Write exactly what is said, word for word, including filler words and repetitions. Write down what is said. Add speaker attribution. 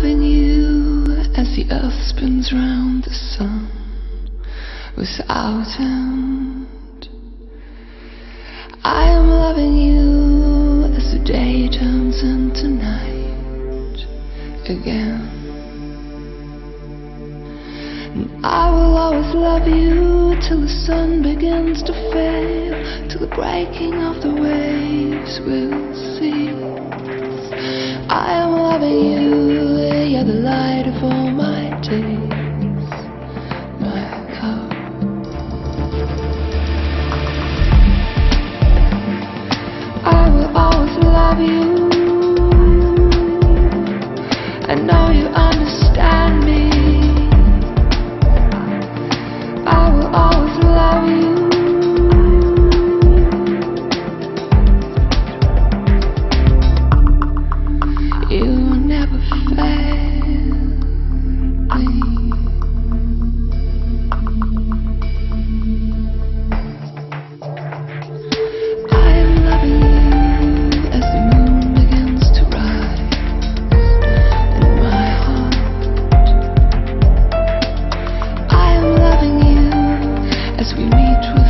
Speaker 1: loving you as the earth spins round the sun without end. I am loving you as the day turns into night again. And I will always love you till the sun begins to fail, till the breaking of the waves will cease. I am loving you, you're the light of all my days, my love. I will always love you. I know you understand me. I will always love you. You will never fail me. I am loving you as the moon begins to rise in my heart. I am loving you as we meet with